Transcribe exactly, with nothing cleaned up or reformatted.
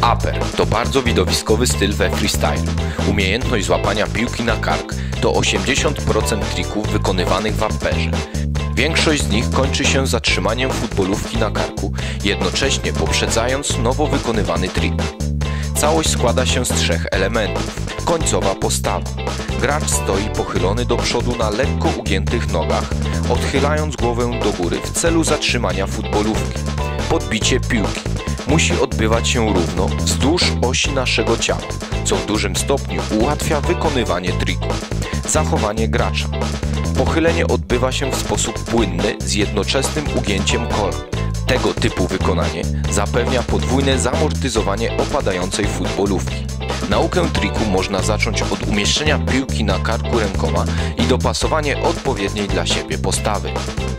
Upper to bardzo widowiskowy styl we freestyle. Umiejętność złapania piłki na kark to osiemdziesiąt procent trików wykonywanych w upperze. Większość z nich kończy się zatrzymaniem futbolówki na karku, jednocześnie poprzedzając nowo wykonywany trik. Całość składa się z trzech elementów. Końcowa postawa. Gracz stoi pochylony do przodu na lekko ugiętych nogach, odchylając głowę do góry w celu zatrzymania futbolówki. Podbicie piłki musi odbywać się równo wzdłuż osi naszego ciała, co w dużym stopniu ułatwia wykonywanie triku. Zachowanie gracza. Pochylenie odbywa się w sposób płynny z jednoczesnym ugięciem kolan. Tego typu wykonanie zapewnia podwójne zamortyzowanie opadającej futbolówki. Naukę triku można zacząć od umieszczenia piłki na karku rękoma i dopasowanie odpowiedniej dla siebie postawy.